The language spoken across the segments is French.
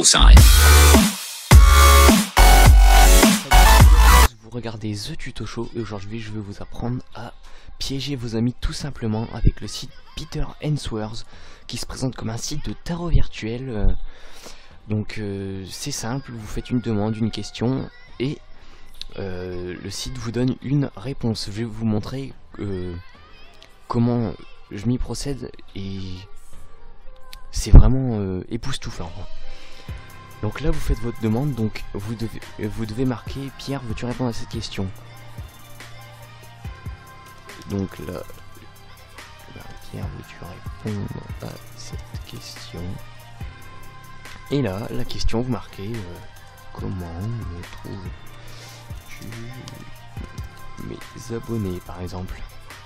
s'arrête. Vous regardez The Tuto Show et aujourd'hui je vais vous apprendre à piéger vos amis tout simplement avec le site Peter Answers qui se présente comme un site de tarot virtuel. Donc c'est simple, vous faites une demande, une question et le site vous donne une réponse. Je vais vous montrer comment je m'y procède et c'est vraiment époustouflant. Donc là vous faites votre demande, donc vous devez marquer Pierre, veux-tu répondre à cette question? Donc là, Pierre, veux-tu répondre à cette question? Et là, la question, vous marquez comment me trouves-tu mes abonnés par exemple.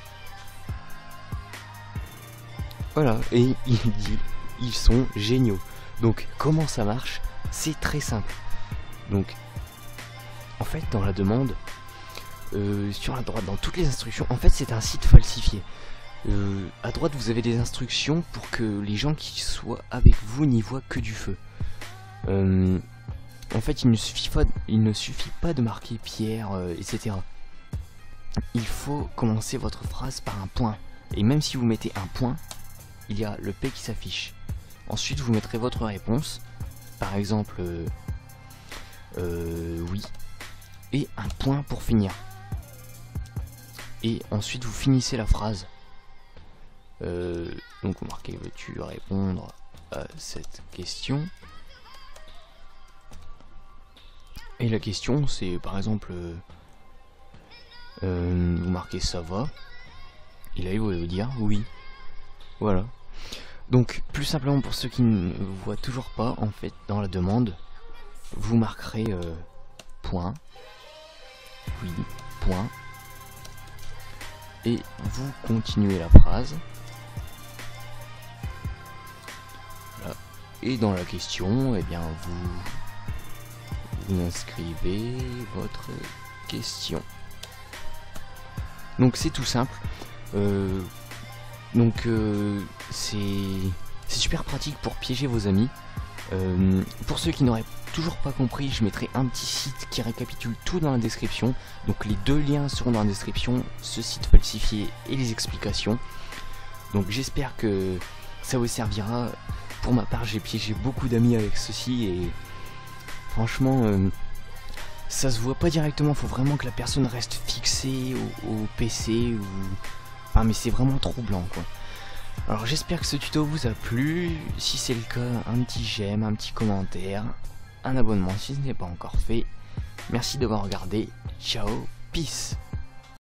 Voilà, et il dit ils sont géniaux. Donc comment ça marche? C'est très simple. Donc en fait dans la demande, sur la droite, dans toutes les instructions, en fait c'est un site falsifié. À droite vous avez des instructions pour que les gens qui soient avec vous n'y voient que du feu. En fait il ne suffit pas de marquer Pierre, etc. Il faut commencer votre phrase par un point. Et même si vous mettez un point, il y a le P qui s'affiche. Ensuite vous mettrez votre réponse, par exemple oui, et un point pour finir. Et ensuite vous finissez la phrase. Donc vous marquez veux-tu répondre à cette question. Et la question c'est par exemple vous marquez ça va. Et là il va vous dire oui. Voilà. Donc plus simplement pour ceux qui ne voient toujours pas, en fait dans la demande vous marquerez point, oui, point, et vous continuez la phrase. Voilà. Et dans la question, eh bien vous inscrivez votre question. Donc c'est tout simple. Donc c'est super pratique pour piéger vos amis. Pour ceux qui n'auraient toujours pas compris, je mettrai un petit site qui récapitule tout dans la description. Donc les deux liens seront dans la description, ce site falsifié et les explications. Donc j'espère que ça vous servira. Pour ma part j'ai piégé beaucoup d'amis avec ceci et franchement ça se voit pas directement, faut vraiment que la personne reste fixée au PC ou... Enfin mais c'est vraiment troublant quoi. Alors j'espère que ce tuto vous a plu. Si c'est le cas, un petit j'aime, un petit commentaire, un abonnement si ce n'est pas encore fait. Merci d'avoir regardé. Ciao, peace.